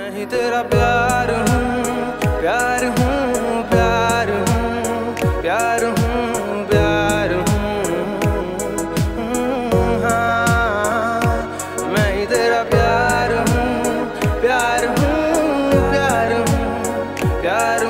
मैं ही तेरा प्यार हूँ, प्यार हूँ, प्यार हूँ, प्यार हूँ, प्यार हूँ, हाँ मैं ही तेरा प्यार हूँ, प्यार हूँ, प्यार हूँ, प्यार